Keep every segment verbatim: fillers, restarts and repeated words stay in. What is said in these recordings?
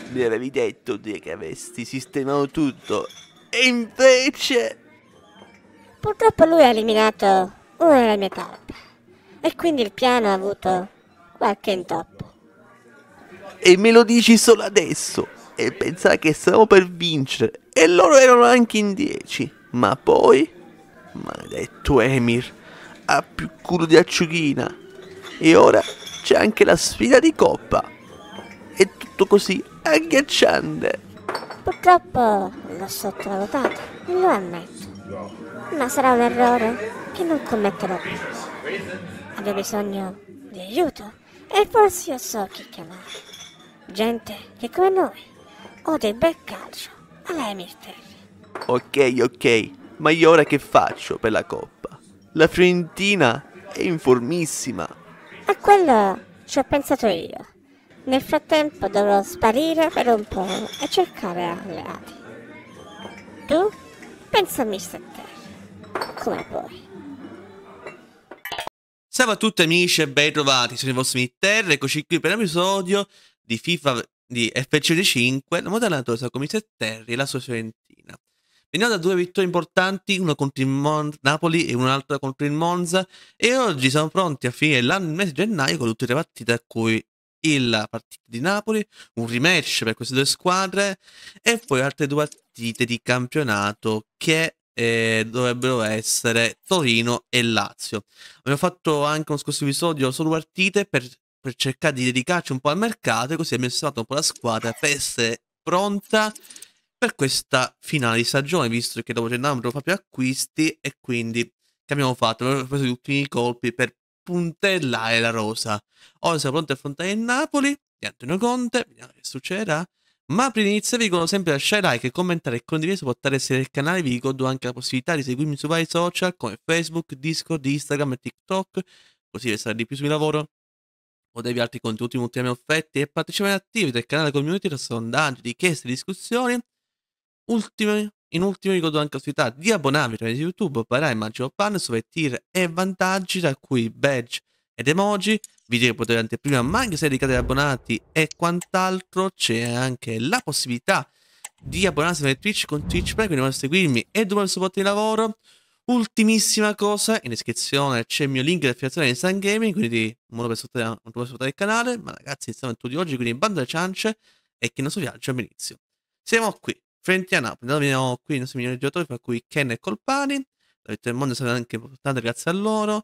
Mi avevi detto te che avresti sistemato tutto. E invece... Purtroppo lui ha eliminato una delle mie tappe e quindi il piano ha avuto qualche intoppo. E me lo dici solo adesso. E pensare che stavamo per vincere. E loro erano anche in dieci. Ma poi... Maledetto Emir. Ha più culo di acciughina. E ora c'è anche la sfida di coppa. È tutto così agghiacciante. Purtroppo l'ho sottovalutato, lo ammetto. Ma sarà un errore che non commetterò più. Avrei bisogno di aiuto e forse io so chi chiamare. Gente che come noi ode il bel calcio alla Emir Terry. Ok, ok. Ma io ora che faccio per la coppa? La Fiorentina è in formissima. A quello ci ho pensato io. Nel frattempo dovrò sparire per un po' e cercare alleati. Tu pensa a mister Terry, come puoi. Salve a tutti amici e ben trovati, sono i vostri Mitter, eccoci qui per un episodio di FIFA di F C cinque, la modellatore sarà con mister Terry e la sua Fiorentina. Veniamo da due vittorie importanti, una contro il Mon- Napoli e un'altra contro il Monza, e oggi siamo pronti a finire l'anno il mese di gennaio con tutte le partite a cui la partita di Napoli, un rematch per queste due squadre e poi altre due partite di campionato che eh, dovrebbero essere Torino e Lazio. Abbiamo fatto anche uno scorso episodio solo partite per, per cercare di dedicarci un po' al mercato e così abbiamo sistemato un po' la squadra per essere pronta per questa finale di stagione, visto che dopo gennaio non fa più acquisti e quindi che abbiamo fatto? Abbiamo preso gli ultimi colpi per puntellare la rosa. Ora siamo pronti a affrontare il Napoli di Antonio Conte, vediamo che succederà. Ma prima di iniziare vi ricordo sempre di lasciare like, commentare e condividere, supportare e seguire il canale. Vi ricordo anche la possibilità di seguirmi su vari social come Facebook, Discord, Instagram e TikTok, così per stare di più sul lavoro. Potevi altri contenuti molti a me offerti e partecipare attivi del canale community, sondaggi, richieste, discussioni. Ultimi, in ultimo ricordo anche la possibilità di abbonarvi al canale di YouTube, Parai, Magico Pan, su tier e vantaggi, tra cui badge ed emoji, video che potete anteprima, ma anche se dedicate agli abbonati e quant'altro. C'è anche la possibilità di abbonarsi a Twitch con Twitch Prime, quindi potete seguirmi e dove il supporto di lavoro. Ultimissima cosa, in descrizione c'è il mio link di affiliazione di Instant Gaming, quindi un modo per supportare, per supportare il canale. Ma ragazzi, iniziamo il tuo di oggi, quindi bando alle ciance e che il nostro viaggio all'inizio. Siamo qui, frente a Napoli, noi abbiamo qui i nostri migliori giocatori, fra cui Ken e Colpani. La vittoria del mondo è stata anche importante grazie a loro.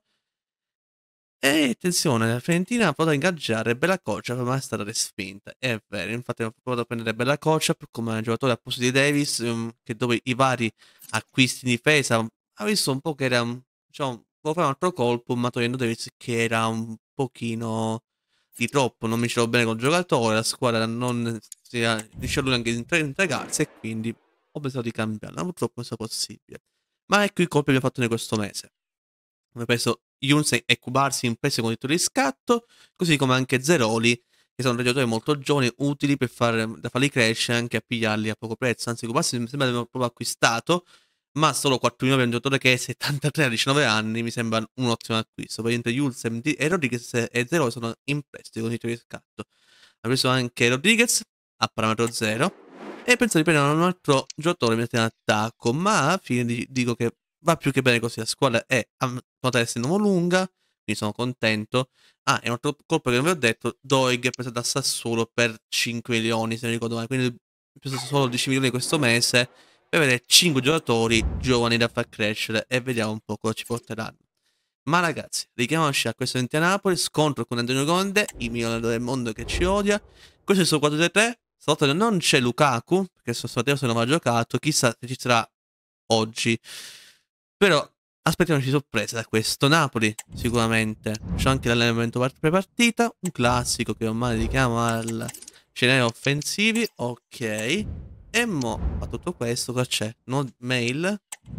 E attenzione, la Fiorentina ha provato a ingaggiare Bella Kotchap, ma è stata respinta. È vero, infatti ha provato a prendere Bella Kotchap come giocatore al posto di Davis, um, che dopo i vari acquisti in difesa ha visto un po' che era, um, diciamo, voleva fare un altro colpo, ma togliendo Davis che era un pochino di troppo. Non mi ce l'ho bene col giocatore, la squadra non si riesce a lui anche di integrarsi e quindi ho pensato di cambiarla, ma purtroppo non è possibile. Ma ecco i colpi che abbiamo fatto in questo mese. Abbiamo preso Yunsen e Kubarsi in prestito con titolo di scatto, così come anche Zeroli, che sono giocatori molto giovani, utili per far, da farli crescere, anche a pigliarli a poco prezzo. Anzi, Kubarsi mi sembra di aver proprio acquistato, ma solo quattro milioni per un giocatore che è settantatré a diciannove anni, mi sembra un ottimo acquisto. Poi niente, Yulsen e Rodriguez e Zeroli sono in prestito con titolo di scatto. Ha preso anche Rodriguez a parametro zero e penso di prendere un altro giocatore in attacco, ma alla fine dico che va più che bene così. La squadra è a nota essendo lunga, quindi sono contento. Ah, è un altro colpo che non vi ho detto: Doig è preso da Sassuolo per cinque milioni, se non ricordo male. Quindi ho preso solo dieci milioni questo mese per avere cinque giocatori giovani da far crescere e vediamo un po' cosa ci porteranno. Ma ragazzi, richiamiamoci a questo Napoli, scontro con Antonio Conte, il migliore del mondo che ci odia. Questo è il suo quattro tre tre. Stavolta non c'è Lukaku, perché il suo Matteo se non va giocato, chissà se ci sarà oggi. Però aspettiamoci sorprese da questo Napoli, sicuramente. C'è anche l'allenamento pre-partita, un classico che ormai richiama al scenario offensivi. Ok. E mo, a tutto questo, cosa c'è? No mail.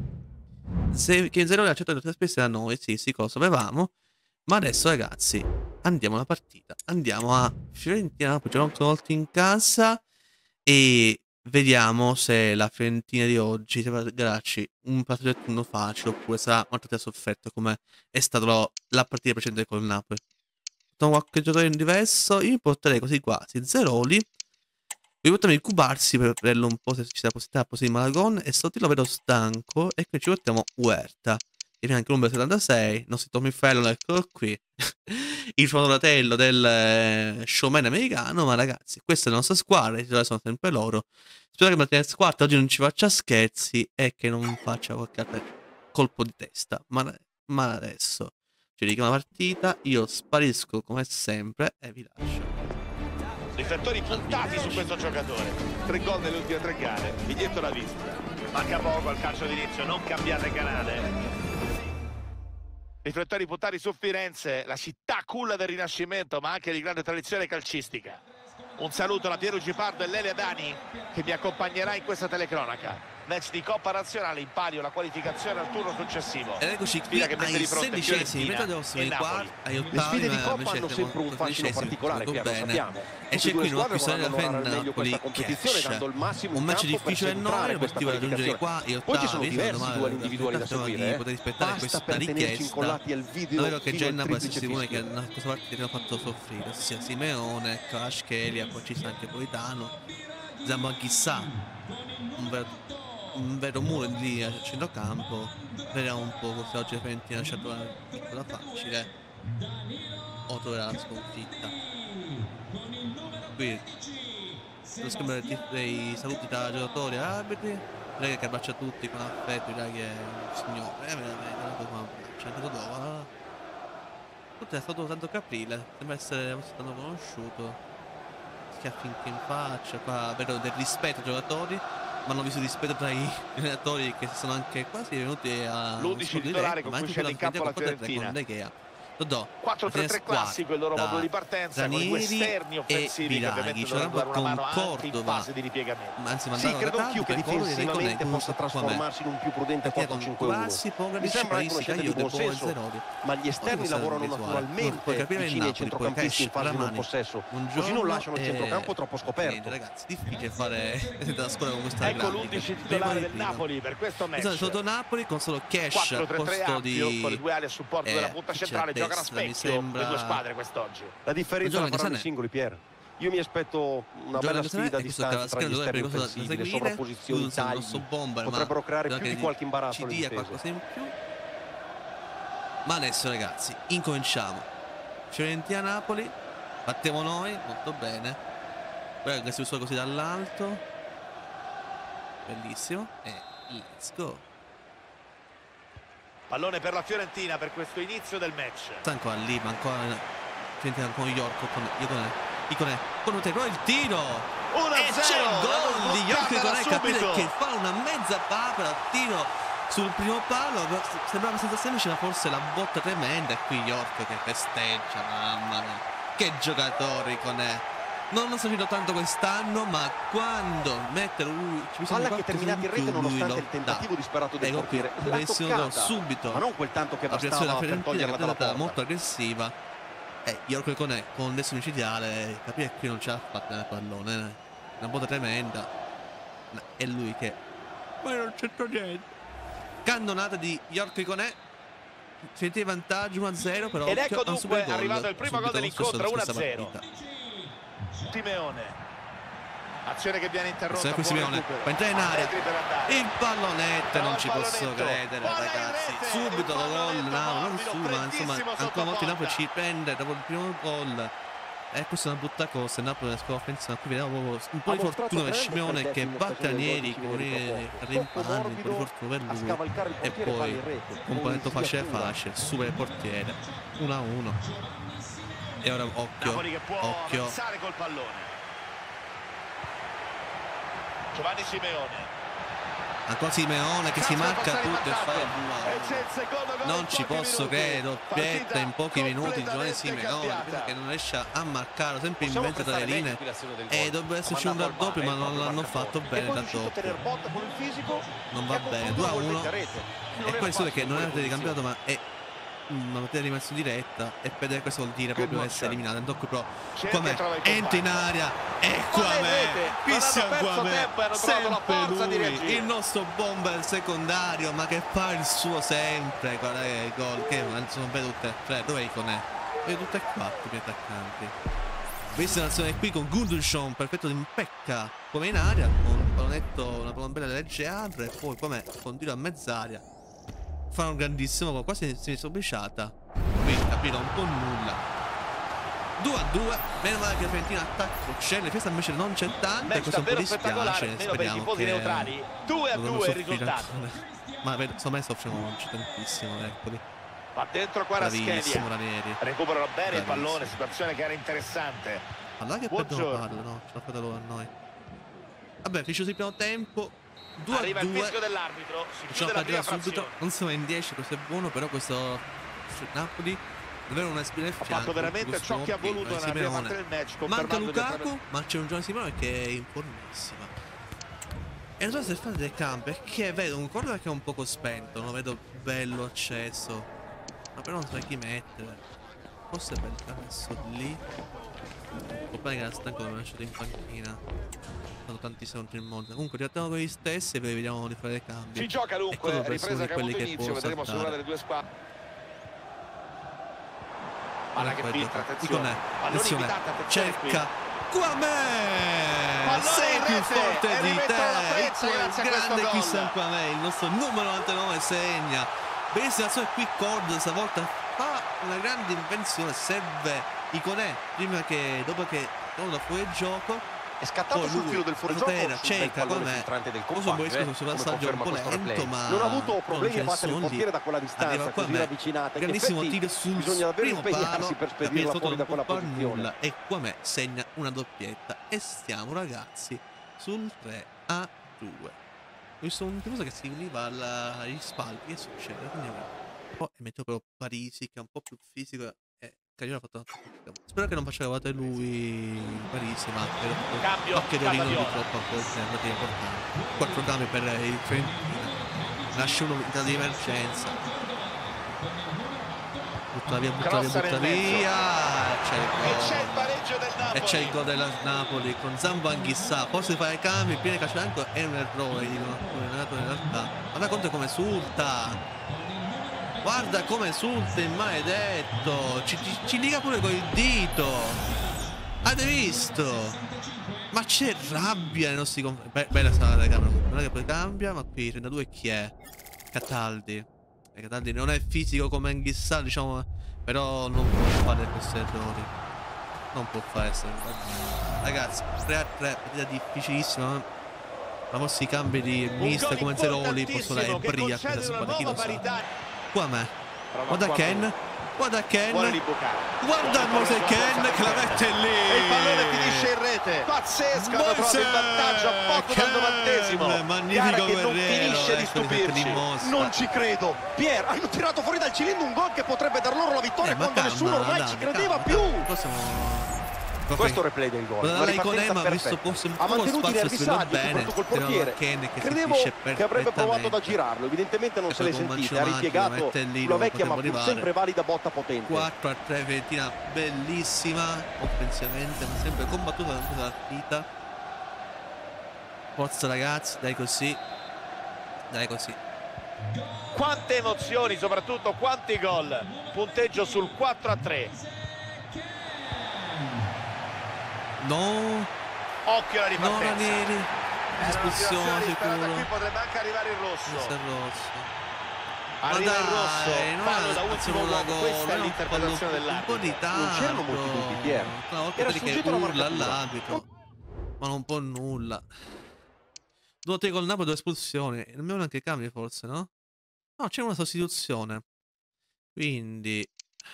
Se che zero accetta le spese da noi, sì, sì, cosa avevamo. Ma adesso, ragazzi, andiamo alla partita. Andiamo a Fiorentina, poi giochiamo volta in casa e vediamo se la Fiorentina di oggi saprà regalarci un partito del turno facile oppure sarà una partita sofferta come è stata la, la partita precedente con il Napoli. Facciamo qualche giocatore diverso. Io mi porterei così quasi Zeroli. portiamo a incubarsi per vederlo un po' se ci sia possibilità così Malagon. E Sotti lo vedo stanco. E qui ci portiamo Huerta. E anche numero settantasei. Il nostro Tommy Fallon, eccolo qui. Il fratello del eh, showman americano. Ma ragazzi, questa è la nostra squadra. I titolari sono sempre loro. Spero che Martinez quarta oggi non ci faccia scherzi. E che non faccia qualche altro colpo di testa. Ma, ma adesso ci dedichiamo la partita. Io sparisco come sempre. E vi lascio. Riflettori puntati su questo giocatore. Tre gol nelle ultime tre gare. Biglietto da visita. Manca poco al calcio d'inizio, non cambiate canale. Riflettori puntati su Firenze, la città culla del Rinascimento, ma anche di grande tradizione calcistica. Un saluto da Piero Gipardo e Lele Dani, che mi accompagnerà in questa telecronaca. Match di Coppa Nazionale, in palio la qualificazione al turno successivo. Ed eccoci qui Sfida che mette ai di fronte sedicesimi, Fiorentina metà e qua, Napoli. ai Le ottavi, sfide di ma Coppa invece hanno siamo sempre un fascino tredicesimi, particolare, tutto Piero, lo bene. sappiamo. E Tutte c'è e due qui le un squadre acquistare vorranno da lavorare al meglio Napoli questa competizione, Cash. dando il massimo Un in match campo per difficile e noi, centrare l'obiettivo è questa raggiungere qua qualificazione. gli Poi ci sono ottavi, diversi domani duelli individuali da aspettavo seguire, di eh. poter rispettare Basta questa per tenerci richiesta. incollati al video È vero che fino al Genna può essere triplice sicuro che fischio. una cosa partita che hanno fatto soffrire, sia Simeone, Kvaratskhelia, poi ci sta anche Politano, Zambo chissà, un vero un vero muro lì a centrocampo. Vediamo un po' se oggi la Fiorentina ha lasciato una piccola facile o troverà la sconfitta. Qui lo scambio dei, dei saluti tra giocatori e arbitri. Direi che abbraccia tutti con affetto, direi che è un signore, eh, veramente, guarda come abbraccia, anche dopo. Tutto è stato tanto caprile, sembra essere stato conosciuto. Schiaffi anche in faccia, qua vedo del rispetto ai giocatori, ma hanno visto rispetto tra i allenatori che sono anche quasi venuti a l'undici titolare con cui scende in campo la Fiorentina. Dodò, quattro tre tre classico, il loro modulo di partenza con i due esterni offensivi che ovviamente dovranno dare una mano anche in fase di ripiegamento. Anzi, Sì, credo anch'io che difensivamente possa trasformarsi in un più prudente quattro cinque uno. Mi sembra anche una scelta di buon senso, ma gli esterni lavorano naturalmente vicini ai centrocampisti in fase di non possesso, così non lasciano il centrocampo troppo scoperto. Ragazzi, difficile fare da scuola con questa ecco l'undici titolare del Napoli per questo match. Sotto Napoli con solo Cash al posto di con i due ali a supporto della punta centrale, giocano a specchio le due squadre quest'oggi. La differenza la faranno i singoli, Pier. Io mi aspetto una bella sfida a distanza tra gli esterni offensivi, le sovrapposizioni, i tagli potrebbero creare più di qualche imbarazzo alle difese. Qualcosa in più. Ma adesso ragazzi, incominciamo. Fiorentina-Napoli, battiamo noi, molto bene. Guarda che si usa così dall'alto. Bellissimo. E let's go. Pallone per la Fiorentina per questo inizio del match. Sta ancora lì, ma ancora Fiorentina con York, con Iconè, Iconè, con Utero, il tiro! uno a E c'è zero, il gol di York Iconè, capite subito. che fa una mezza papera, tiro sul primo palo, sembrava abbastanza semplice, ma forse la botta tremenda, e qui York che festeggia, mamma mia, che giocatore Iconè! Non l'ho sentito tanto quest'anno, ma quando mette lui ci palla che è terminata in rete nonostante il tentativo disperato del portiere, l'ha toccata, subito, ma non quel tanto che la bastava per toglierla dalla porta. Molto aggressiva. E York Iconè con destro micidiale, capire che qui non ce l'ha fatta nel pallone, eh. Una botta tremenda. Ma è lui che ma non c'entra niente. Cannonata di York Iconè. Senti vantaggio uno a zero, però ed ecco occhio, dunque è arrivato il primo gol dell'incontro, uno a zero. partita. Simeone, azione che viene interrotta. Qui Simeone va entrare in area, il pallonetto, non ci posso credere ragazzi, subito lo gol, no, non su, ma insomma ancora una volta il Napoli ci prende dopo il primo gol. E questa è una brutta cosa, il Napoli nella scuola offensiva, qui vediamo proprio un po' di fortuna per Simeone che batte Ranieri con i rimpalli, un po' di fortuna per lui, e poi componente facile facile, supera il portiere, uno a uno. E ora occhio, occhio. Col pallone. Giovanni Simeone. Ancora Simeone che si marca tutto e fa il non ci posso credere, doppietta in pochi minuti Giovanni Simeone che non riesce a marcare, sempre in mezzo tra le linee, e dovrebbe esserci un raddoppio ma non l'hanno fatto bene, raddoppio non va bene, due a uno. E questo perché non è una partita di campionato ma è una partita di mezzo diretta, e per questo vuol dire proprio essere eliminato. Tocco però come entra in aria e Quame, qui siamo Quame, sempre lui, il nostro bomber secondario, ma che fa il suo sempre. Guarda che gol, che sono vedute, cioè dove Iconè? Vedo tutte e quattro gli attaccanti. Destinazione qui con Gundursson, perfetto di Pecca, come in aria, con un pallonetto, una pallonbella legge apre, e poi come continua a mezz'aria. Fa un grandissimo gol, quasi si è sobrisciata. Qui capito un po' nulla. due a due, meno male che la Fiorentina attacco c'è, le feste invece non c'è tanta, e questo un po' dispiace, speriamo che neutrali. due a due il risultato. Ma secondo me soffriamo oggi tantissimo, Napoli. Va dentro Kvaratskhelia. Ranieri. Recuperano bene Bravissimo. il pallone, situazione che era interessante. Allora che perdono la palla, no? Ce l'ha fatta loro a noi. Vabbè, finisce il primo tempo. due Arriva a il due. fischio dell'arbitro, si Facciamo chiude la prima partita subito. frazione. Non siamo in dieci, questo è buono, però questo Napoli davvero una spina al Ha fianco. fatto veramente ciò che ha voluto nella prima parte del match. Manca confermando di Lukaku, essere- ma c'è un Giovanni Simone che è in formissima. E non so se fate del campo, è che vedo un corner che è un poco spento, non lo vedo bello acceso. Ma però non so chi mettere. Forse è bello messo lì. O poi che era stanco l'ho lasciato in panchina. Sono tantissimi contro il mondo. Comunque riattiamo con gli stessi e poi vediamo di fare dei cambi. Si gioca dunque, quello per ripresa uno di che ha quelli avuto che inizio, può vedremo se una saltare. delle due squadre. Palla che Aspetta, filtra, Iconè, attenzione. Pallone attenzione, invitata, attenzione qui. cerca. Quamè! Pallone Sei in più rete, forte e di rimettono la te! Freccia Il grazie a questo grande gol. Christian Quamè, il nostro numero novantanove segna. Bellissima azione qui, Cord stavolta fa una grande invenzione, serve Iconè prima che, dopo che torna fuori gioco. È scattato Poi sul lui, filo del fuorigioco Rotera, sul bel cerca pallone com'è. filtrante del Cosa vuoi compagno, questo eh, come passaggio un conferma po' questo lento, replay. ma non ha avuto non problemi c'è a battere il nessuno portiere lì. da quella distanza Arriva qua, così beh, ravvicinata. In grandissimo effetti tiro sul bisogna davvero primo impegnarsi palo, per da spedirla sotto fuori un da po' quella per posizione. nulla, e Quamè segna una doppietta e stiamo ragazzi sul tre a due. Ho visto un tifoso che si univa alla- agli spalti, che succede? Quindi poi metto però Parisi che è un po' più fisico e Cagliari ha fatto una... Spero che non faccia cavate lui Parisi, ma credo Cambio, qualche dorino di Cavalliola. troppo a volte è andato importante. Quattro cambi per il Fiorentina. Nasce uno in caso di emergenza. Butta via, butta via, Crossa butta nel mezzo. via. C'è il E c'è il gol. pareggio del Napoli. E c'è il gol della Napoli con Zambanghissà. Forse fare cambi prima di calcio è un errore, dicono alcuni allenatori in realtà. Guarda conto come esulta. Guarda come esulta il maledetto. Ci, ci, ci liga pure col dito. Avete visto? Ma c'è rabbia nei nostri confronti. Be bella sta la camera. Non è che poi cambia, ma qui trentadue chi è? Cataldi. E Cataldi non è fisico come Anghissà, diciamo, però non può fare questi errori. Non può fare questi errori. Ragazzi, tre a tre, partita difficilissima. Ma forse i cambi di mister come Zeroli possono dare bria a questa squadra, chi lo sa. Qua me. Guarda Ken. Guarda Ken. Guarda il Mose Ken che la mette lì. E il pallone finisce in rete. Pazzesco, hanno trovato il vantaggio a poco dal novantesimo. Magnifico Gara che non guerriero, finisce di ecco, li mette stupirci. in mostra. Non ci credo. Pier, hanno tirato fuori dal cilindro un gol che potrebbe dar loro la vittoria Eh, ma quando calma, nessuno ormai dai, ci credeva calma, più. calma. Possiamo... Questo replay del gol, una Lei ripartenza Conema ha visto perfetta. forse un Ha po' mantenuto i spazio, nervi si vede saldi, bene. soprattutto col Però portiere. Ken che si Credevo capisce che avrebbe provato ad perfettamente. aggirarlo, evidentemente non E se l'è poi con sentita, ha Mancino ripiegato mette lì, sulla non vecchia ma poteva pur arrivare. sempre valida botta potente. quattro a tre, Fiorentina bellissima offensivamente, ma sempre combattuta dalla partita. Forza ragazzi, dai così. Dai così. Quante emozioni, soprattutto quanti gol. Punteggio sul quattro a tre. No, Occhio alla no ripartenza. Ranieri. Era una Espulsione situazione disperata, qui sicuro. potrebbe anche arrivare il Questo rosso. è rosso. Arriva Ma il dai, rosso, non fallo è da una ultimo azione da uomo, gol, questa è non l'interpretazione fallo un po' di dell'arbitro. tanto. Non c'erano molti dubbi, Pier. Una volta Era vedi che sfuggito la urla marcatura. all'arbitro, ma non può nulla. Due tiri col Napoli, due espulsioni. Non abbiamo neanche cambi forse, no? No, c'è una sostituzione. Quindi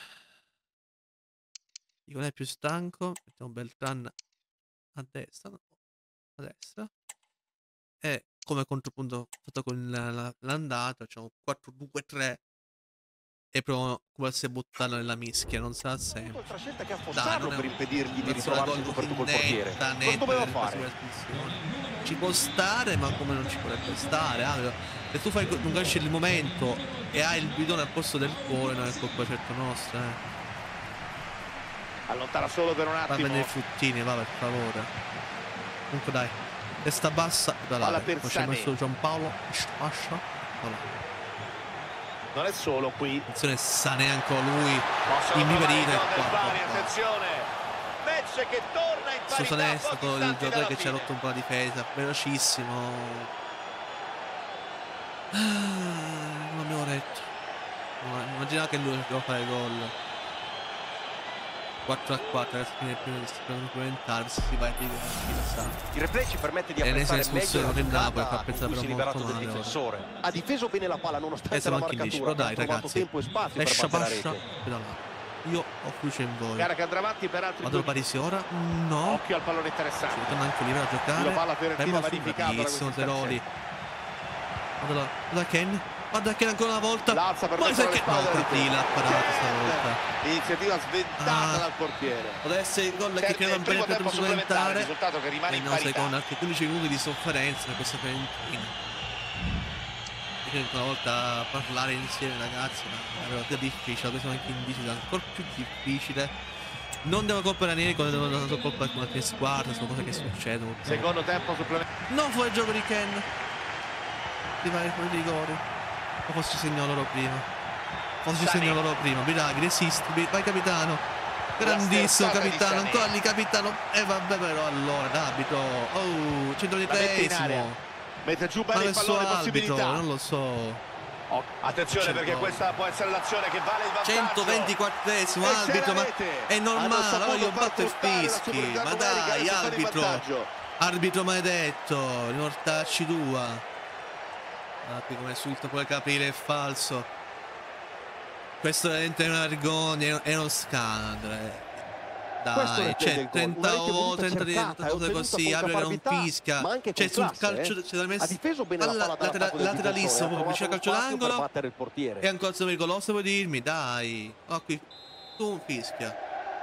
dico non è più stanco. Mettiamo Beltran a destra, no? A destra. E come contropunto fatto con l'andata, facciamo quattro due tre e proviamo quasi a buttarlo nella mischia, non sarà sempre. Oltre a scelta che Dai, affossarlo non è per un- impedirgli di non sarà ritrovarsi gol soprattutto col così portiere. netta, Cosa netta doveva per fare? questa espulsione. Ci può stare, ma come non ci potrebbe stare? Ah, se tu fai un calcio il momento e hai il bidone al posto del cuore, non è colpa certo nostra, eh. Allontana solo per un Va a attimo. prendere i fruttini, va per favore. Comunque dai, testa bassa, da là. Palla per Poi c'è Sané. messo Giampaolo, Sciascia, voilà. Non è solo qui. Attenzione Sané ancora lui. Possono In trovare Viverino il e gol del qua, Bari, qua, qua. attenzione. Match che torna in parità. Susanè è stato il giocatore che ci ha rotto un po' la difesa, velocissimo. Ah, non abbiamo retto. Immaginavo che lui doveva fare gol. quattro a quattro, adesso fine il primo supplementare, si va a dire chi lo sa. Il replay ci permette di apprezzare meglio la giocata con cui si è liberato del difensore. Ha difeso bene la palla nonostante la marcatura, dai, ha trovato tempo e spazio per Lascia battere la pascia. rete. Io ho fiducia in voi. Gara che andrà avanti per altri Vado due. Parisi ora? No. Occhio al pallone interessante. Si torna anche lì a giocare. La palla fiorentina vanificata da questi Zeroli. Vado da, da Ken. Vado Ken ancora una volta. L'alza per poi mettere le che no, spalle della Capila ha parato stavolta. Iniziativa sventata Ah. dal portiere. Poteva essere il gol che Terzo- creava un primo bene per tempo supplementare, supplementare. risultato che rimane E in no, parità. secondo altri quindici minuti di sofferenza per questa Fiorentina. Io una volta a parlare insieme ragazzi, ma è veramente difficile, adesso anche in visita ancora più difficile. Non devo colpa Ranieri, come devo dare colpa con altre squadre, sono cose che succedono. Secondo tempo supplementare. Non fuori gioco di Ken. Di vari fuori rigori. O forse ci segnò loro prima. Forse ci segnò loro prima. Biraghi, resisti, vai capitano. Grandissimo capitano, ancora lì capitano. E vabbè però allora, l'arbitro. Oh, centodicesimo. Mette giù Ma bene il adesso pallone, arbitro, possibilità. non lo so. Oh, attenzione C'è perché gol. questa può essere l'azione che vale il vantaggio. centoventiquattresimo E c'è arbitro, la ma rete. è Hanno normale, saputo allora io far batto il fruttare la fischi. superiorità Ma numerica, dai, adesso fare il arbitro. vantaggio. Arbitro maledetto, rimortacci tua. Ah, qui come insulto puoi capire è falso. Questo è veramente una vergogna, è uno scandalo. eh. Questo Dai, rende c'è il gol. trenta Una rete o voluta, trenta cercata, cose ottenuta così, con arbitro che non caparbietà, fischia. ma anche C'è con sul classe, calcio, eh. c'è da messo Ha difeso bene la alla palla dall'attacco del difensore, lateralissimo, ha proprio vicino al trovato calcio spazio per d'angolo. battere il portiere. E ancora se pericoloso puoi dirmi, dai. Oh, qui, tu un fischia.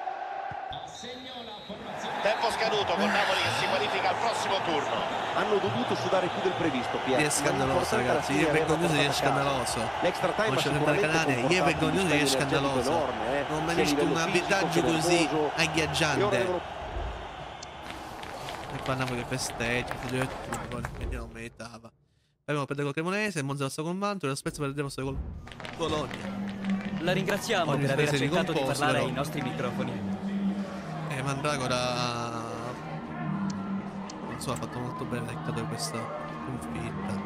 Tempo scaduto con Napoli che si qualifica al prossimo turno. Hanno dovuto sudare più del previsto, Pier. È scandaloso ragazzi, io è vergognoso di è scandaloso. L'extra time Non ha c'è da sicuramente Canale, io è comportato un vergognoso di è dispendio scandaloso. energetico enorme, eh, Non ho mai sia a visto un livello arbitraggio fisico che così nervoso. E ora agghiaggiante. devono- E qua Napoli che festeggia, che poi non meritava. Poi abbiamo perduto col Cremonese, il Monza lo sta con vanto, e lo Spezia perderemo solo col Bologna. La ringraziamo Ogni per aver spese accettato di ricomposte, parlare però. ai nostri microfoni. E Mandragora non so, ha fatto molto bene per questa sconfitta.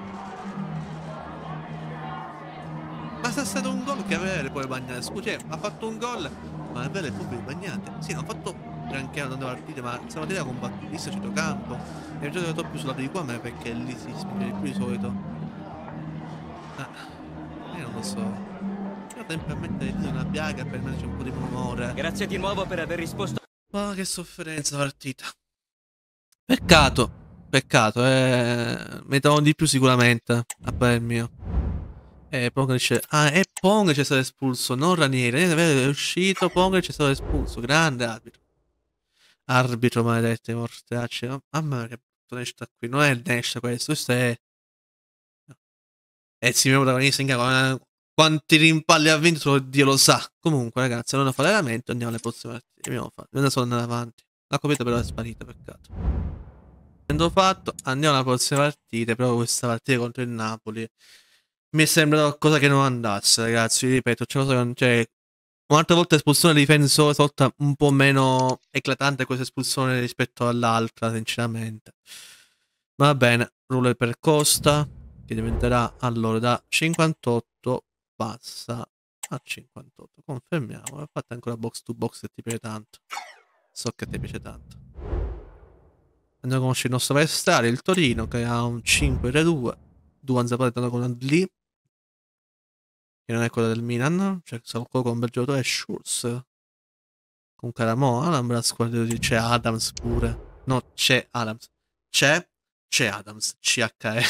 Ma se è stato un gol che avere poi Bagnate. Scusa, cioè, ha fatto un gol, ma è vero è proprio Bagnate. Sì, non ha fatto granché andando partite, ma se la partita combattutissima a centrocampo. E ho giocato più sulla di qua a me perché lì si spinge di più di solito. Ah, io non lo so. Io sempre a mettere lì una piaga per metterci un po' di rumore. Grazie di nuovo per aver risposto. Ma che sofferenza la partita. Peccato, peccato, eh. Mettavano di più sicuramente, a parer mio. E Pong c'è. Ah, e Pong c'è stato espulso, non Ranieri. Ranieri è uscito, Pong c'è stato espulso. Grande arbitro. Arbitro maledetto, i mortacci. Mamma mia, che Nesta qui. Non è Nesta questo, questo è. È il signor protagonista in gara. Quanti rimpalli ha vinto solo Dio lo sa. Comunque ragazzi, non fa allenamento, andiamo alle prossime partite. Abbiamo fatto. Bisogna solo andare avanti. La copita però è sparita, peccato. Avendo fatto, andiamo alla prossima partita. Però questa partita contro il Napoli mi è sembrato qualcosa che non andasse, ragazzi. Vi ripeto, c'è cosa che non c'è. Un'altra volta espulsione difensore, stavolta un po' meno eclatante questa espulsione rispetto all'altra, sinceramente. Va bene, ruolo per Costa, che diventerà allora da cinquantotto passa a cinquantotto. Confermiamo, ho fatto ancora box to box se ti piace tanto. So che ti piace tanto. Andiamo a conoscere il nostro avversario, il Torino, che ha un cinque tre due. Duan Zapata con lì, che non è quello del Milan. Cioè, quello con un bel giocatore è Schulz. Con Caramo, Alambras, c'è Adams pure. No, c'è Adams. C'è, c'è Adams. C H E.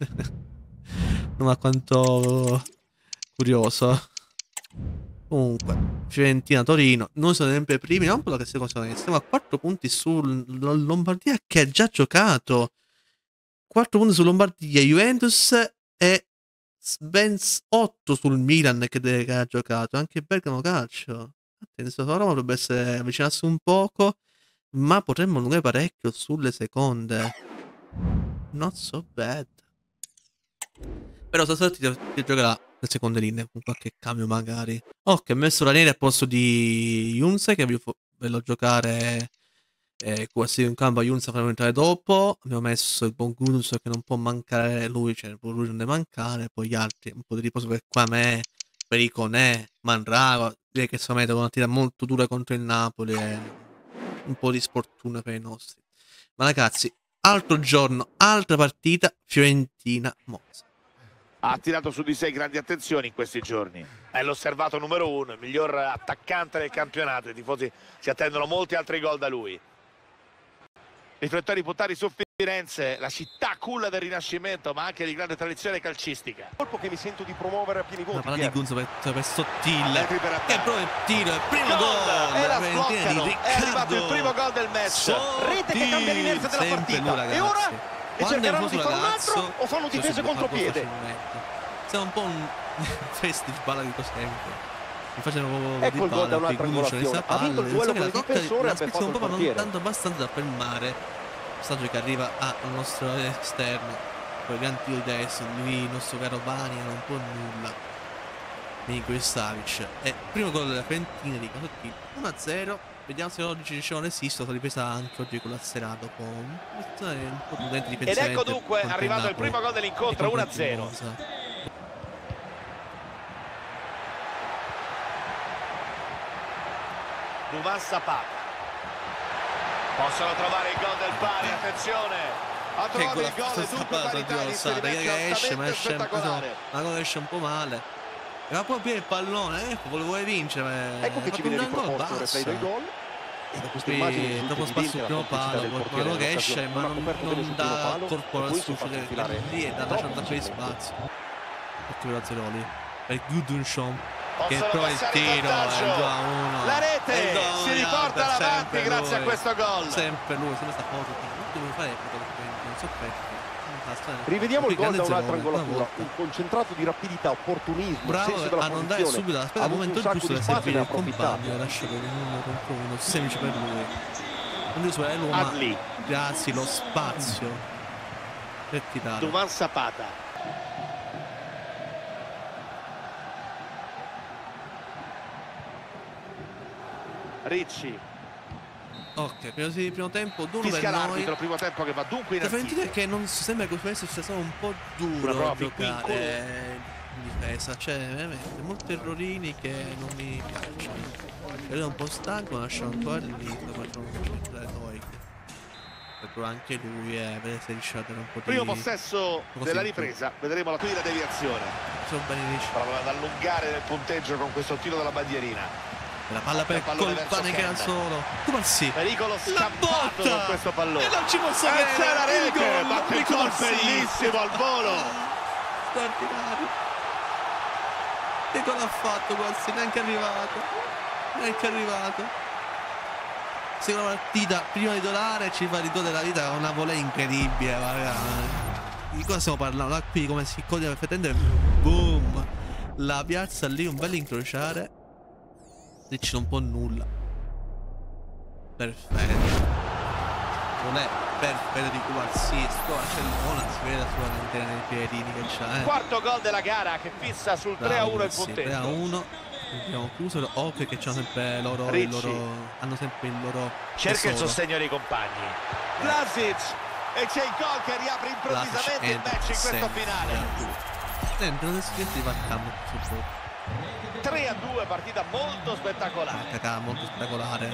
Ma quanto curioso. Comunque, Fiorentina-Torino. Noi siamo sempre primi, non quello che stiamo facendo. Stiamo a quattro punti sul Lombardia che ha già giocato. quattro punti su Lombardia, Juventus e ben otto sul Milan che, deve, che ha giocato. Anche Bergamo Calcio. Attenzione, Roma dovrebbe essere avvicinarsi un poco, ma potremmo allungare parecchio sulle seconde. Not so bad. Però stasera ti, ti giocherà le seconde linee con qualche cambio magari. Oh, che ha messo Ranieri al posto di Junse che bello giocare eh, quasi in campo. Younes faremo entrare dopo. Abbiamo messo il buon Gunus che non può mancare lui, cioè lui non deve mancare. Poi gli altri un po' di riposo per qua me, Periconè, Mandrago. Direi che secondo me devono una tira molto dura contro il Napoli e un po' di sfortuna per i nostri. Ma ragazzi, altro giorno, altra partita, Fiorentina-Monza. Ha attirato su di sé grandi attenzioni in questi giorni. È l'osservato numero uno, il miglior attaccante del campionato. I tifosi si attendono molti altri gol da lui. Riflettori puntati su Firenze, la città culla del Rinascimento, ma anche di grande tradizione calcistica. Colpo che mi sento di promuovere a pieni voti. La palla di Gunzo per, per Sottile. Per che proprio il tiro, il primo gol, gol. e la di sbloccano. Riccardo. È arrivato il primo gol del match. Sottile. Rete che cambia l'inerzia della Sempre partita. lui, ragazzi. E ora? E Quando è cercheranno un di fare un ragazzo, altro o fanno si difese sblocca contropiede? facilmente. Siamo un po' un festival, dico sempre. Mi facciano proprio Ecco il gol da un'altra angolazione. Ha vinto il duello con il difensore e ha beffato il un po', ma non portiere. tanto abbastanza da fermare il passaggio che arriva al nostro esterno. Poi il gran tiro di adesso, lui, il nostro caro Bani, non può nulla. Milinkovic Savic. E primo gol della Fiorentina di Sottile, uno a zero. Vediamo se oggi riusciamo resisto. La ripresa anche oggi con la Sera dopo un po' prudente Ed difensivamente. ecco dunque arrivato il primo gol dell'incontro, uno a zero. Duvan Zapata. Possono trovare il gol del pari, attenzione. Ha Che trovato gol il gol e dunque parità di Che esce, ma esce, spettacolare. ma come esce un po' male. Ma poi più il pallone, ecco, volevo vincere. Ecco che ci viene riproposto il replay del gol. E qui dopo spazio sul primo palo, quello che esce ma non, non dà corpo al succio lì e dà lasciando per spazio. Ottimo da Zeroli per Gudmundsson che trova il tiro, è già uno. La rete si riporta avanti grazie a questo gol. Sempre lui, sempre sta foto. Non devo fare non so perché. Rivediamo il gol da un'altra angolatura, un concentrato di rapidità, opportunismo, bravo senso della a non dare posizione. subito, aspetta il momento giusto da servire il compagno, lascia per uno contro uno, semplice per lui. Non devo superare l'uomo, ma grazie lo spazio per tirare. Duvan Zapata. Ricci. Ok, primo, sì, primo tempo duro per Fischia noi. l'arbitro, primo tempo che va dunque in La Fiorentina attivo. che non sembra che questo sia stato un po' duro a giocare in difesa, cioè veramente molti errorini che non mi piacciono. Ero un po' stanco, ma lasciamo ancora lì, poi facciamo concentrare noi. Però anche lui è, vedete se riesce a dare un po' di... Primo possesso della ripresa, vedremo la prima deviazione. Sono bene riusciti. Prova ad allungare nel punteggio con questo tiro dalla bandierina. La palla per Colpane che era solo. Come si? Pericolo scampato con questo pallone. E non ci posso e vedere. c'è la rete, ma che gol bellissimo al volo. Straordinario. Che gol ha fatto quasi? Neanche arrivato. Neanche arrivato. Seconda partita, prima di dolare, ci fa il gol della vita con una volea incredibile, raga. Di cosa stiamo parlando? Da qui come si coglie perfettamente. Boom. La piazza lì, un bel incrociare. Ricci non può nulla. Perfetto. Non è perfetto di qualsiasi Barcellona, si vede assolutamente nei piedini che c'ha, eh. Quarto gol della gara che fissa sul tre a uno il punteggio. tre a uno. Abbiamo chiuso occhio che c'hanno sempre loro, il loro hanno sempre il loro cerca tesoro. Il sostegno dei compagni. Vlasic e c'è il gol che riapre improvvisamente il match in questo finale. Sempre non si fa campo sul gioco. tre a due, partita molto spettacolare. Cacà, molto spettacolare.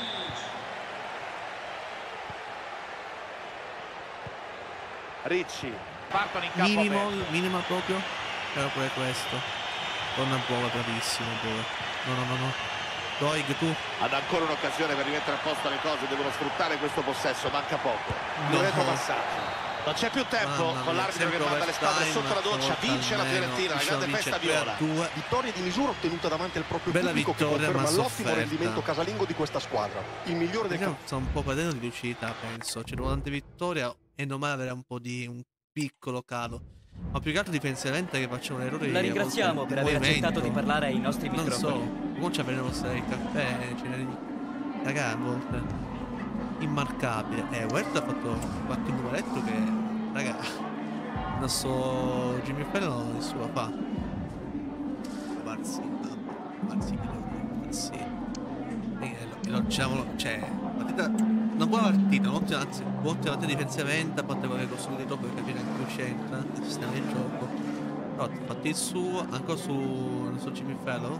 Ricci, partono in campo Minimal, minima proprio. Però pure questo. Donna buona, bravissimo. Dove. No, no, no, no. Doig, tu. Hanno ancora un'occasione per rimettere a posto le cose, devono sfruttare questo possesso, manca poco. No. Il retropassaggio. Non c'è più tempo, Mamma con l'arbitro che manda le spalle sotto la doccia, vince la Fiorentina, la grande festa viola. Vittoria di misura ottenuta davanti al proprio bella pubblico che vittoria, conferma ma l'ottimo sofferta. rendimento casalingo di questa squadra. Il migliore del campo. Sto un po' perdendo di lucidità, penso. C'è una tante vittoria e normale avere un po' di un piccolo calo. Ma più che altro difensivamente che facciamo un errore. La ringraziamo per aver accettato di parlare ai nostri non microfoni. So, come ci prendiamo il caffè, ce ne raga, a volte immarcabile. Eh, Huerta ha fatto qualche numeretto che, raga, il nostro Jimmy Fellow nessuno fa. Marzi, Marzi, Marzi. E lo diciamolo, cioè, partita, una buona partita, un'ottima, anzi, un'ottima partita difensivamente, a parte qualche costruito troppo per capire anche che c'entra, il sistema di gioco. Però ha fatto il suo, ancora su, non so, Jimmy Fellow.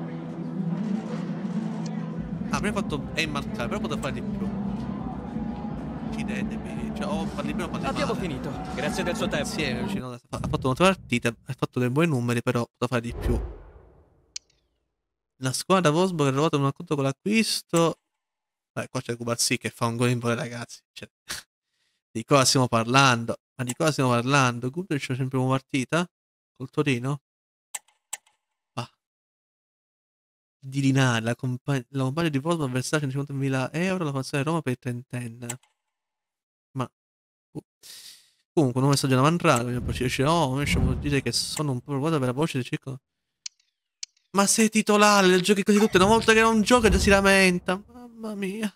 Ah, prima ha fatto e marcare, però poteva fare di più. Uccidetevi, cioè, o parli prima o parli Abbiamo male. finito, grazie del suo tempo. Insieme, vicino, ha fatto un'ottima partita, ha fatto dei buoni numeri, però poteva fare di più. La squadra Wolfsburg è arrivata a un accordo con l'acquisto. Beh, qua c'è Kubarsi che fa un gol in volo, ragazzi. Cioè, di cosa stiamo parlando? Ma di cosa stiamo parlando? Kubric c'è sempre una partita col Torino. Bah. Di Linare, la, compa la compagna di Wolfsburg avversaria centocinquantamila euro, la formazione di Roma per il trentenne. Ma uh. comunque un messaggio da Mandrago. Mi dice: oh, invece vuol dire che sono un po' preoccupato per la voce di circo. Ma sei titolare del giochi così tutte, una volta che non gioca già si lamenta. Mamma mia.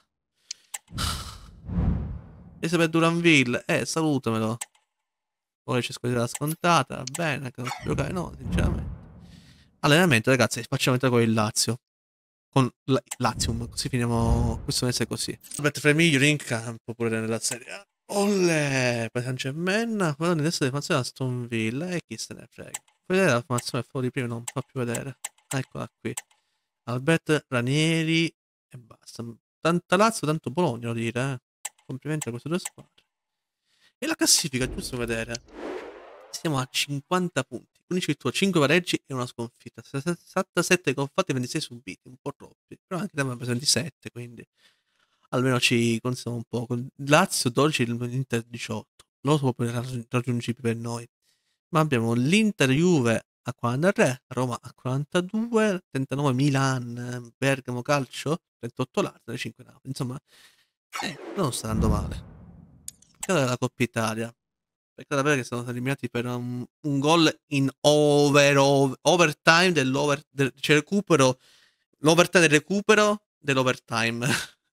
E se per Duranville, eh, salutamelo. Poi c'è squadra scontata, va bene, che non si giocare, no, sinceramente. Allenamento, ragazzi, facciamo entrare con il Lazio. Con la Lazium, così finiamo questo mese così. Albert Fremiglio in campo pure nella serie A. Olle, per San Germain, quello di destra di formazione da Aston Villa, e chi se ne frega. Puoi vedere la formazione fuori di prima, non fa più vedere. Eccola qui. Albert Ranieri e basta. Tanta Lazio, tanto Bologna, devo dire, eh. Complimenti a queste due squadre. E la classifica, giusto vedere. Siamo a cinquanta punti. quindici vittorie, cinque pareggi e una sconfitta. sessantasette gol fatti e ventisei subiti, un po' troppi. Però anche da me preso ventisette, quindi almeno ci consigliamo un po'. Lazio dodici, l'Inter diciotto. Loro sono raggiungibili per noi. Ma abbiamo l'Inter Juve a quarantatré, Roma a quarantadue, trentanove Milan, Bergamo Calcio, trentotto Lazio, cinque Napoli. Insomma, eh, non sta andando male. Peccato della Coppa Italia. Peccato davvero che sono stati eliminati per un, un gol in over, over overtime dell'over, del, cioè recupero, l'overtime del recupero dell'overtime.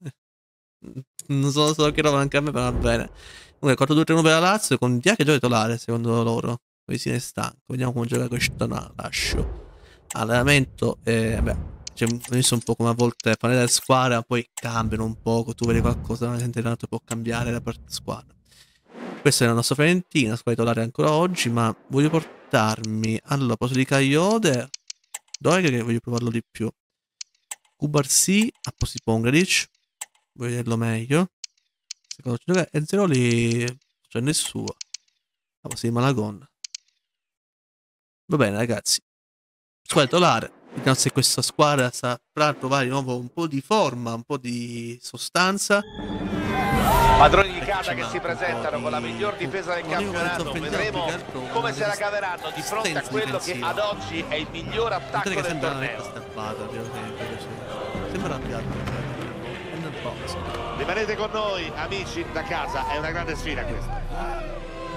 Non so solo che roba anche a me, però va bene. Comunque quattro due tre uno per la Lazio con Dia che gioca titolare secondo loro. Poi si ne è stanco. Vediamo come gioca questo lascio. Allenamento, eh, beh, cioè, ho visto un po' come a volte fanno delle squadre, poi cambiano un poco. Tu vedi qualcosa, ma senti l'altro può cambiare la squadra. Questa è la nostra Fiorentina, squadra titolare ancora oggi, ma voglio portarmi allora, posto di Kayode. Dove che voglio provarlo di più? Kubarsi a posto di Pongradic. Voglio vederlo meglio. Secondo giocare e zero lì, cioè nessuno. A posto di Malagon. Va bene ragazzi, squadra titolare, vediamo se questa squadra saprà trovare di nuovo un po' di forma, un po' di sostanza. Padroni di casa che si presentano con la miglior difesa del campionato, vedremo come se la caveranno di fronte a quello che ad oggi è il miglior attacco del torneo. Sembra arrabbiato. Rimanete con noi amici da casa, è una grande sfida questa.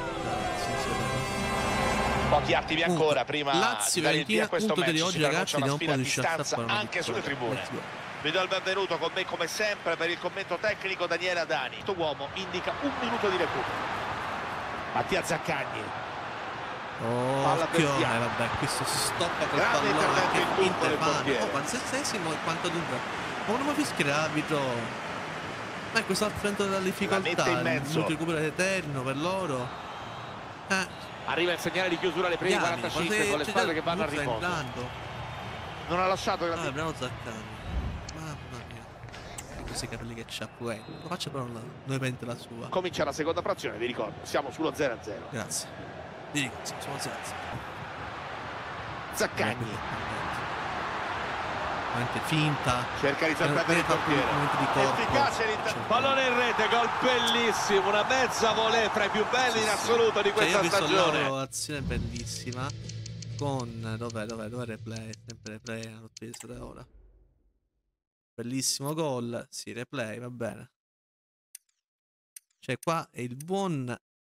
Pochi attimi ancora prima Lazio, di dare il via a questo match. di oggi, si ragazzi, una un po' di distanza anche sulle tribune. Vi do il benvenuto con me come sempre per il commento tecnico Daniele Adani. Questo uomo indica un minuto di recupero. Mattia Zaccagni. Oh, occhio, eh, vabbè, questo stop col grande intervento in tutto del mano. portiere. Oh, quantesimo e quanto dunque. Ma non mi fischia l'arbitro. Ma questo affronto della difficoltà. in mezzo. Il recupero eterno per loro. Eh. Arriva il segnale di chiusura alle prime Diamine, quarantacinque con le squadre che vanno a riposo. Entrando. Non ha lasciato Ah, grandi... abbiamo Zaccagni. Mamma mia. E questi capelli che c'ha pure. Lo faccio però non ovviamente la sua. Comincia la seconda frazione, vi ricordo, siamo sullo zero a zero. Grazie. Vi dico, siamo senza. Zaccagni Veramente finta. cerca di sorprendere il portiere. Efficace l'intervento. Pallone in rete, gol bellissimo, una mezza volée fra i più belli in assoluto di questa cioè, stagione. Un'azione bellissima con dov'è dov'è dov'è replay, sempre replay hanno preso da ora. Bellissimo gol, sì, replay, va bene. Cioè qua è il buon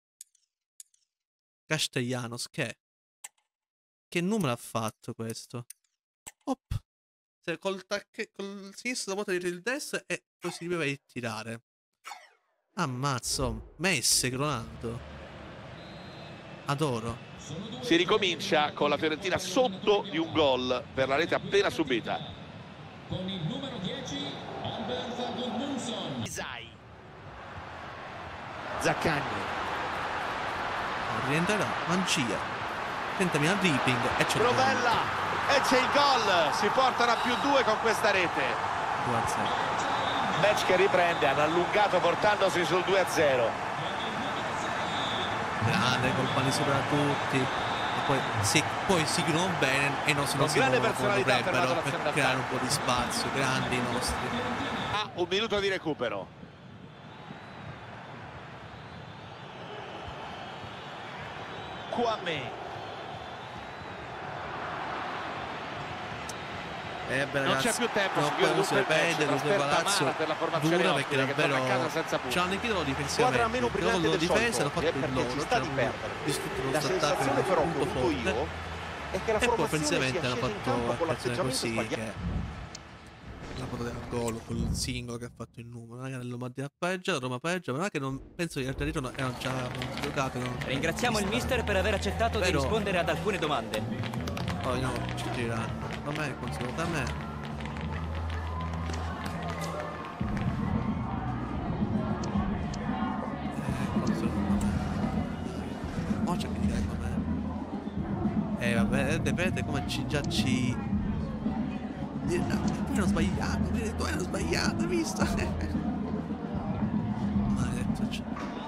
Castellanos che che numero ha fatto questo? Op. Se col, col sinistro la vuota il destro e poi si doveva tirare. Ammazzo, Messi, Ronaldo. Adoro. Si ricomincia con la Fiorentina sotto di un gol per la rete appena subita. Con il numero dieci Isai. Zaccagni. Rientrerà Mancia. Tentami al dribbling e c'è Provella e c'è il gol. Si portano a più due con questa rete. due a zero. Match che riprende, hanno allungato portandosi sul due a zero. Grande colpani sopra tutti. E poi, sì, poi si chiudono bene e i nostri non si grande muovono come personalità dovrebbero per per creare un po' di spazio. Grandi i nostri. Ha un minuto di recupero. Kwame. Eh beh, Non ragazzi, c'è più tempo, no, si chiude poi tutto il perde, match, lo trasferta Palazzo amara per la formazione dura perché ospite, che torna a davvero casa senza punti. c'hanno anche loro Squadra meno difensivamente, brillante loro del difesa hanno solito, fatto eh, il perché loro, ci sta di c'hanno perdere. distrutto lo La attacco sensazione però che molto ho avuto forte io è che la e poi formazione sia offensivamente hanno scesa in fatto campo con attenzione l'atteggiamento così sbagliato. che la porta del gol con il singolo che ha fatto il numero, non è che Lombardia pareggia, Roma pareggia, ma non è che non penso che gli altri erano già giocato. Ringraziamo il mister per aver accettato Però, di rispondere ad alcune domande. Oh no, ci tireranno. Da me, consiglio da me. Oh, c'è che dire com'è. Eh vabbè, vedete come ci già ci. No, poi hanno sbagliato, tu hanno sbagliato, hai visto? Maledetto, cioè.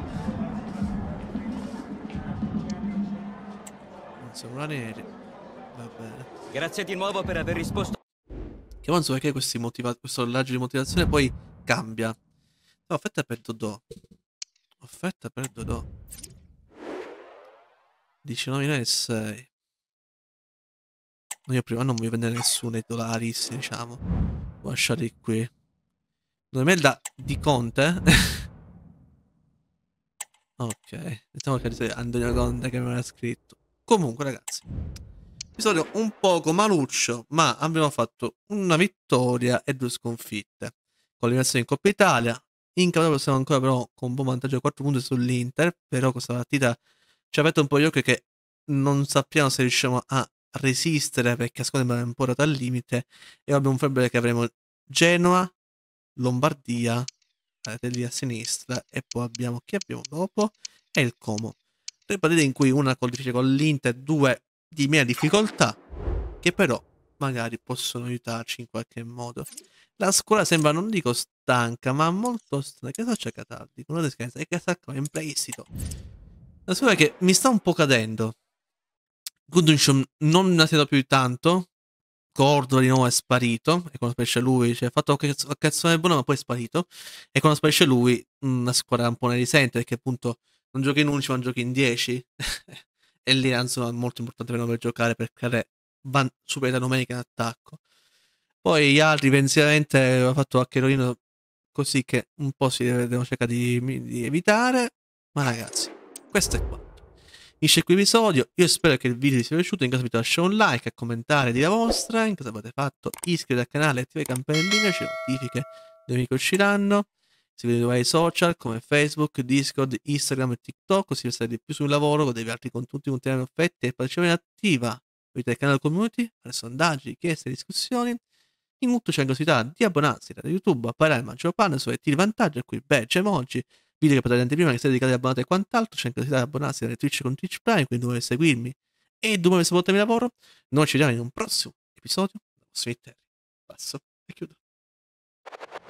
Non siamo neri. Va bene. Grazie di nuovo per aver risposto. Che non so perché questi motiva- questo raggio di motivazione poi cambia. No, offerta per Dodò. Offerta per Dodò. diciannove e sei. Io prima non voglio vendere nessuno dei dollaristi, diciamo. Voglio lasciarli qui. Secondo me da di Conte. Ok. Diciamo che è Antonio Conte che mi aveva scritto. Comunque, ragazzi. Episodio un poco maluccio, ma abbiamo fatto una vittoria e due sconfitte. Con l'eliminazione in Coppa Italia. In campionato siamo ancora però con un buon vantaggio di quattro punti sull'Inter. Però questa partita ci ha aperto un po' gli occhi che non sappiamo se riusciamo a resistere perché a squadra è un po' data al limite. E abbiamo un febbre che avremo Genoa, Lombardia, vedete lì a sinistra. E poi abbiamo chi abbiamo dopo? E il Como. Tre partite in cui una col difficile con l'Inter, due di mia difficoltà, che però magari possono aiutarci in qualche modo. La scuola sembra, non dico stanca, ma molto stanca. Che sto cercando tardi? Con una scherza, è che sta in prestito. La scuola che mi sta un po' cadendo. Gudmundsson non ne ha tirato più di tanto. Cordova di nuovo è sparito. E quando sparisce lui, cioè ha fatto qualche cazzone buona, ma poi è sparito. E quando sparisce lui, mh, la squadra un po' ne risente perché appunto non giochi in undici, ma giochi in dieci. E lì insomma è molto importante per noi per giocare per creare van- superiorità numerica in attacco. Poi gli altri difensivamente aveva fatto Accherolino così che un po' si deve, devono cercare di, di evitare. Ma ragazzi, questo è quanto. Finisce qui l'episodio. Io spero che il video vi sia piaciuto. In caso vi lasciate un like, a commentare di la vostra. In caso avete fatto, iscrivetevi al canale e attivate le campanelline, c'è notifiche dove mi usciranno. Seguite i vari social come Facebook, Discord, Instagram e TikTok, così state di più sul lavoro, godevi altri contenuti con tempi effetti e partecipazione attiva. Vedete il canale community, fare sondaggi, richieste, discussioni. In tutto c'è la possibilità di abbonarsi da YouTube a parlare il maggior partner su di vantaggio, a cui badge, emoji, video che potete vedere prima che siete dedicati abbonati e quant'altro. C'è la possibilità di abbonarsi da Twitch con Twitch Prime, quindi dovete seguirmi e dovete supportarmi il lavoro. Noi ci vediamo in un prossimo episodio. Passo e chiudo.